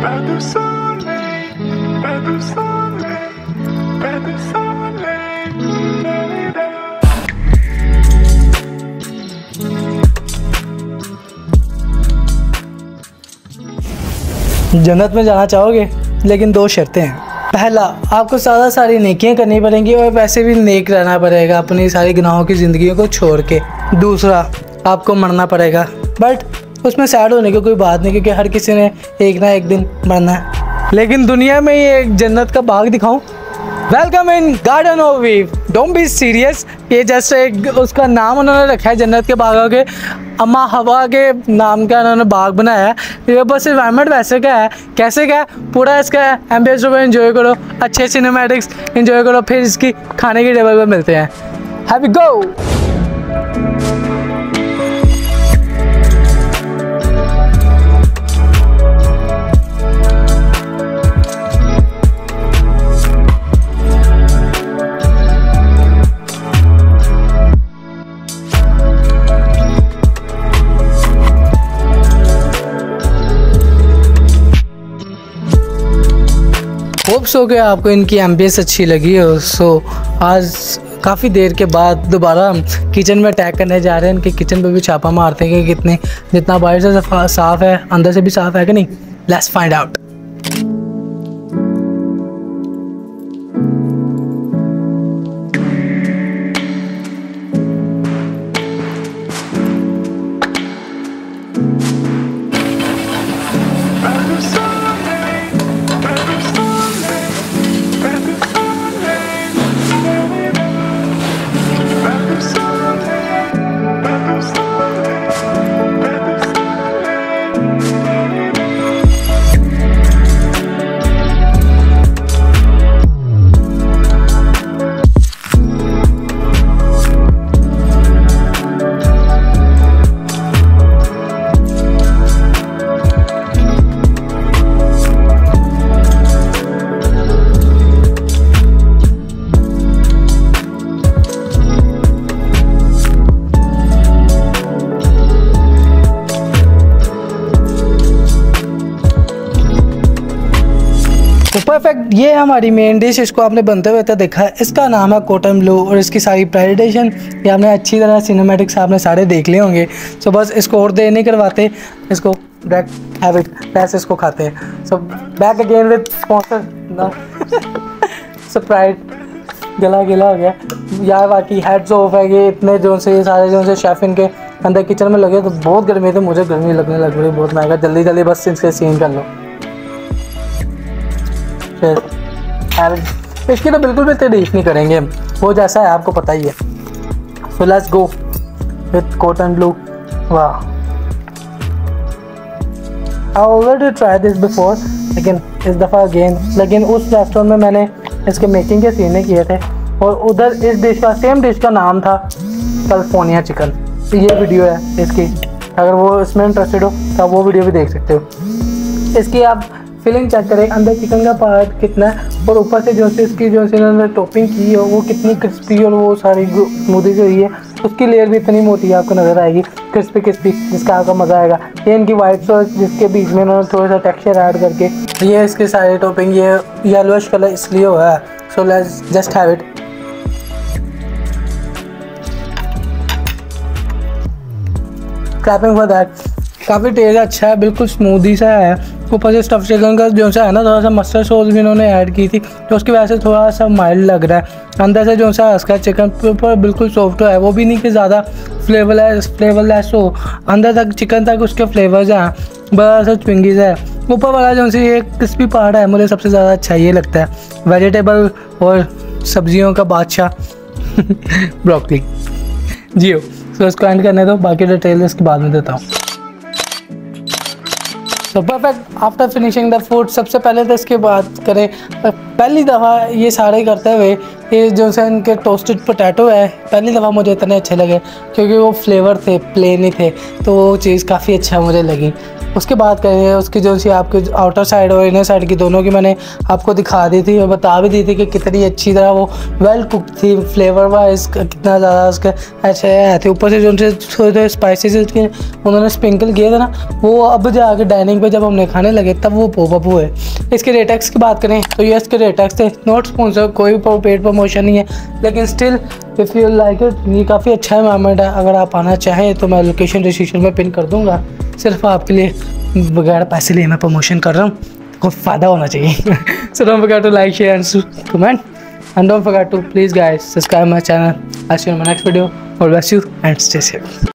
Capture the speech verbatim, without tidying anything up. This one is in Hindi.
Pé do soleil, pé do soleil, pé do soleil, da-di-da. जन्नत में जाना चाहोगे, लेकिन दो शर्तें हैं। पहला, आपको ज़्यादा सारी नेकियां करनी पड़ेंगी और वैसे भी नेक रहना पड़ेगा अपनी सारी गुनाहों की ज़िंदगी को छोड़ के। दूसरा, आपको मरना पड़ेगा, बट उसमें सैड होने की कोई बात नहीं, क्योंकि हर किसी ने एक ना एक दिन मरना है। लेकिन दुनिया में ये एक जन्नत का बाग दिखाऊं। वेलकम इन गार्डन ऑफ वीव। डोंट बी सीरियस, ये जस्ट एक उसका नाम उन्होंने रखा है जन्नत के बागों के, अम्मा हवा के नाम का उन्होंने बाग बनाया है। ये बस इन्वायरमेंट वैसे का है, कैसे का है, पूरा इसका एम्बियंस को एंजॉय करो, अच्छे सिनेमैटिक्स एंजॉय करो, फिर इसकी खाने की टेबल पर मिलते हैं। हैवी गो। होप सो कि आपको इनकी एम्बियंस अच्छी लगी हो। सो आज काफ़ी देर के बाद दोबारा हम किचन में अटैक करने जा रहे हैं। इनके किचन पे भी छापा मारते हैं कि कितने जितना बाहर से साफ़ है अंदर से भी साफ़ है कि नहीं। Let's find out. परफेक्ट, ये हमारी मेन डिश। इसको आपने बनते हुए तो देखा है। इसका नाम है कॉटन ब्लू और इसकी सारी प्रेजेंटेशन ये आपने अच्छी तरह सिनेमैटिक्स आपने सारे देख लिए होंगे। सो बस इसको और देर नहीं करवाते, इसको डायरेक्ट हैव इट, पैसे इसको खाते हैं। So back again with sponsor ना स्प्राइट। गला गिला हो गया यार, बाकी हेड्स ऑफ है ये इतने जो से ये सारे जो से शेफ़ इनके अंदर किचन में लगे तो बहुत गर्मी थी, मुझे गर्मी लगने लग रही बहुत महंगा। जल्दी जल्दी बस इसके सीन कर लो। इसकी तो बिल्कुल भी तारीफ नहीं करेंगे, वो जैसा है आपको पता ही है। So let's go with cotton blue. वाह, I already try this before, लेकिन इस दफ़ा अगेन। लेकिन उस रेस्टोरेंट में मैंने इसके मेकिंग के सीने किए थे और उधर इस डिश का सेम डिश का नाम था कैलिफोर्निया चिकन। तो ये वीडियो है इसकी, अगर वो इसमें इंटरेस्टेड हो तो आप वो वीडियो भी देख सकते हो। इसकी आप फीलिंग चेक करें, अंदर चिकन का पार्ट कितना है और ऊपर से जो से इसकी जो से इन्होंने टॉपिंग की है वो कितनी क्रिस्पी और वो सारी स्मूदी जो हुई है उसकी लेयर भी इतनी मोटी आपको नज़र आएगी, क्रिस्पी क्रिस्पी, जिसका आपका मज़ा आएगा। ये इनकी वाइट सॉस जिसके बीच में इन्होंने थोड़ा सा टेक्सचर ऐड करके ये इसके सारे टॉपिंग ये येलोइश कलर इसलिए हुआ है। So let's just have it. Clapping for that. काफ़ी टेस्ट अच्छा है, बिल्कुल स्मूदी सा है। ऊपर से स्टफ चिकन का जो सा है ना, थोड़ा सा मस्टर्ड सॉस भी इन्होंने ऐड की थी तो उसकी वजह से थोड़ा सा माइल्ड लग रहा है। अंदर से जो सा उसका चिकन ऊपर बिल्कुल सॉफ्ट है, वो भी नहीं कि ज़्यादा फ्लेवरलेस फ्लेवरलेस हो, अंदर तक चिकन तक उसके फ्लेवर्स हैं, बड़ा सा च्विंगीज है। ऊपर वाला जो सी ये क्रिस्पी पार्ट है, मुझे सबसे ज़्यादा अच्छा ये लगता है। वेजिटेबल और सब्जियों का बादशाह ब्रोकली। जी हो, तो इसको एंड करने दो, बाकी डिटेल इसके बाद में देता हूँ। तो perfect, after finishing the food, सबसे पहले तो इसके बात करें, पहली दफ़ा ये सारे करते हुए ये जो से इनके टोस्टेड पोटैटो है, पहली दफ़ा मुझे इतने अच्छे लगे क्योंकि वो फ्लेवर थे, प्लेन ही थे, तो वो चीज़ काफ़ी अच्छा मुझे लगी। उसके बाद करेंगे उसकी जो सी आपके आउटर साइड और इनर साइड की दोनों की मैंने आपको दिखा दी थी और बता भी दी थी कि कितनी अच्छी तरह वो वेल कुक थी, फ्लेवर वाइज कितना ज़्यादा उसका अच्छे आए थे। ऊपर से जो उनसे थोड़े थोड़े स्पाइसेस उसके उन्होंने स्प्रिंकल किए थे ना, वो अब जाके डाइनिंग पे जब हमने खाने लगे तब वो पॉप हुए। इसके रेटक्स की बात करें तो ये इसके रेटक्स थे, नॉट स्पॉन्सर, कोई पेड प्रमोशन नहीं है, लेकिन still if you like it, ये काफ़ी अच्छा एनवायरनमेंट है। अगर आप आना चाहें तो मैं लोकेशन डिस्क्रिप्शन में पिन कर दूँगा। सिर्फ आपके लिए बगैर पैसे लिए मैं प्रमोशन कर रहा हूँ, कोई फ़ायदा होना चाहिए। So don't forget to like share and comment and don't forget to please guys subscribe my channel. I see you in my next video. God bless you and stay safe.